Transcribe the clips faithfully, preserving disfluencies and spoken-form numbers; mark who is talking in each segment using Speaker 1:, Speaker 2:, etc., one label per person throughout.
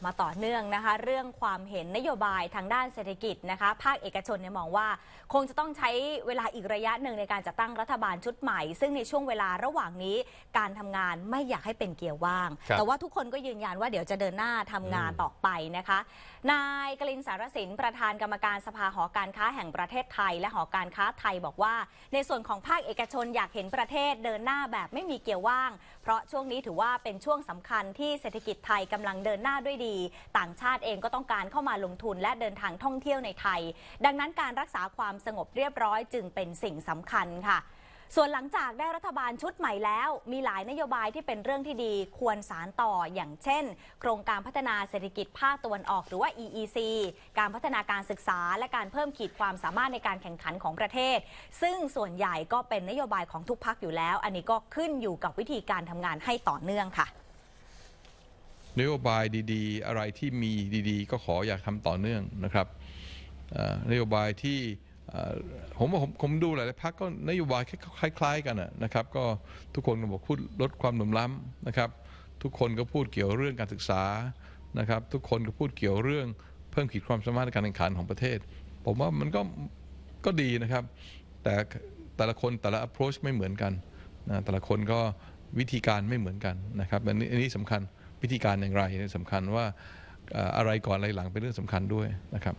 Speaker 1: มาต่อเนื่องนะคะเรื่องความเห็นนโยบายทางด้านเศรษฐกิจนะคะภาคเอกชนเนี่ยมองว่าคงจะต้องใช้เวลาอีกระยะหนึ่งในการจัดตั้งรัฐบาลชุดใหม่ซึ่งในช่วงเวลาระหว่างนี้การทำงานไม่อยากให้เป็นเกียร์ว่างแต่ว่าทุกคนก็ยืนยันว่าเดี๋ยวจะเดินหน้าทำงานต่อไปนะคะนายกลิน สารสินประธานกรรมการสภาหอการค้าแห่งประเทศไทยและหอการค้าไทยบอกว่าในส่วนของภาคเอกชนอยากเห็นประเทศเดินหน้าแบบไม่มีเกียร์ว่างเพราะช่วงนี้ถือว่าเป็นช่วงสำคัญที่เศรษฐกิจไทยกำลังเดินหน้าด้วยดีต่างชาติเองก็ต้องการเข้ามาลงทุนและเดินทางท่องเที่ยวในไทยดังนั้นการรักษาความสงบเรียบร้อยจึงเป็นสิ่งสำคัญค่ะส่วนหลังจากได้รัฐบาลชุดใหม่แล้วมีหลายนโยบายที่เป็นเรื่องที่ดีควรสานต่ออย่างเช่นโครงการพัฒนาเศรษฐกิจภาคตะวันออกหรือว่า อี อี ซี การพัฒนาการศึกษาและการเพิ่มขีดความสามารถในการแข่งขันของประเทศซึ่งส่วนใหญ่ก็เป็นนโยบายของทุกพรรคอยู่แล้วอันนี้ก็ขึ้นอยู่กับวิธีการทำงานให้ต่อเนื่องค่ะ
Speaker 2: นโยบายดีๆอะไรที่มีดีๆก็ขออยากทำต่อเนื่องนะครับนโยบายที่ผมว่าผมผมดูหลายๆพรรคก็นโยบายคล้ายๆกันนะครับก็ทุกคนก็บอกพูดลดความเหลื่อมล้ำนะครับทุกคนก็พูดเกี่ยวเรื่องการศึกษานะครับทุกคนก็พูดเกี่ยวเรื่องเพิ่มขีดความสามารถในการแข่งขันของประเทศผมว่ามันก็ก็ดีนะครับแต่แต่ละคนแต่ละ approach ไม่เหมือนกันนะแต่ละคนก็วิธีการไม่เหมือนกันนะครับอันนี้อันนี้สำคัญวิธีการอย่างไรสำคัญว่าอะไรก่อนอะไรหลังเป็นเรื่องสำคัญด้วยนะครับ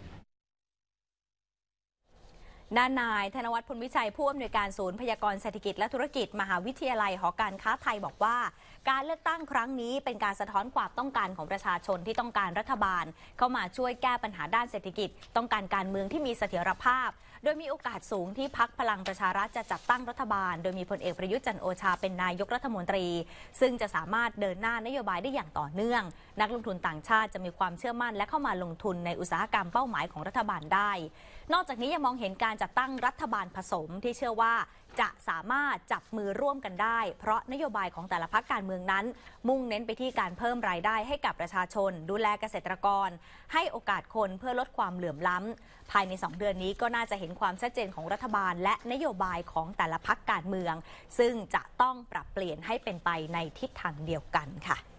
Speaker 1: ด้านนายธนวัฒน์ พลวิชัยผู้อำนวยการศูนย์พยากรณ์เศรษฐกิจและธุรกิจมหาวิทยาลัยหอการค้าไทยบอกว่าการเลือกตั้งครั้งนี้เป็นการสะท้อนความต้องการของประชาชนที่ต้องการรัฐบาลเข้ามาช่วยแก้ปัญหาด้านเศรษฐกิจต้องการการเมืองที่มีเสถียรภาพโดยมีโอกาสสูงที่พรรคพลังประชารัฐจะจัดตั้งรัฐบาลโดยมีพลเอกประยุทธ์จันทร์โอชาเป็นนายกรัฐมนตรีซึ่งจะสามารถเดินหน้านโยบายได้อย่างต่อเนื่องนักลงทุนต่างชาติจะมีความเชื่อมั่นและเข้ามาลงทุนในอุตสาหกรรมเป้าหมายของรัฐบาลได้นอกจากนี้ยังมองเห็นการจัดตั้งรัฐบาลผสมที่เชื่อว่าจะสามารถจับมือร่วมกันได้เพราะนโยบายของแต่ละพรรคการเมืองนั้นมุ่งเน้นไปที่การเพิ่มรายได้ให้กับประชาชนดูแลเกษตรกรให้โอกาสคนเพื่อลดความเหลื่อมล้ำภายในสองเดือนนี้ก็น่าจะเห็นความชัดเจนของรัฐบาลและนโยบายของแต่ละพรรคการเมืองซึ่งจะต้องปรับเปลี่ยนให้เป็นไปในทิศทางเดียวกันค่ะ